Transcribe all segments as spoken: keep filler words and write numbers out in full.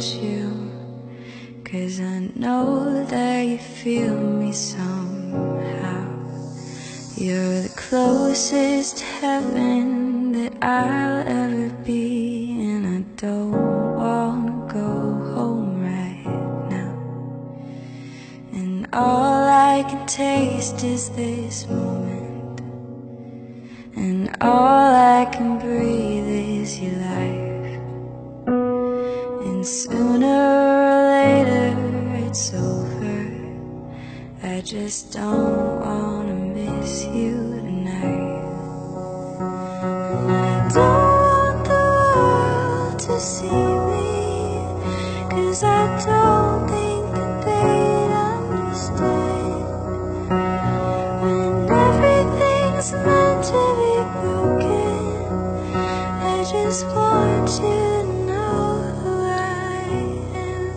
you, 'cause I know that you feel me somehow. You're the closest to heaven that I'll ever be, and I don't wanna go home right now. And all I can taste is this moment, and all I can breathe is your life. And sooner or later it's over. I just don't wanna miss you tonight. And I don't want the world to see me, 'cause I don't think that they'd understand. When everything's meant to be broken, I just want you to know who I am.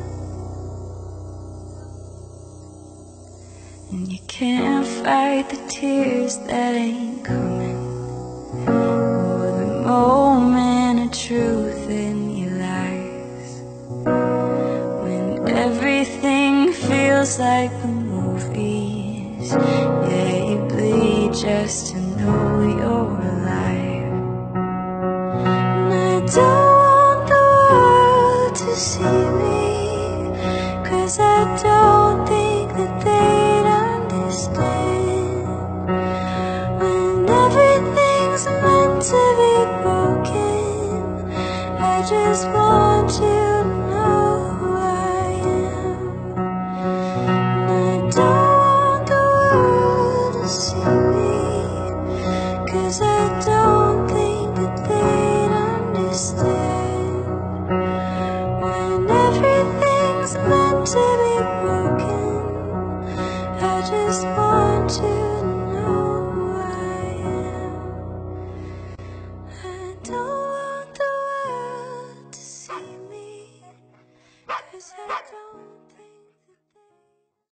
And you can't fight the tears that ain't coming, or the moment of truth in your lies. When everything feels like the movies, yeah, you bleed just to know you're alive. And I don't want the world to see me, 'cause I don't think that they'd understand. When everything's meant to be broken, I just want you to know who I am. And I don't want the world to see me, 'cause I don't think that they'd understand. When everything's meant to be broken, I just want you to know who I am. I don't want the world to see me, 'cause I don't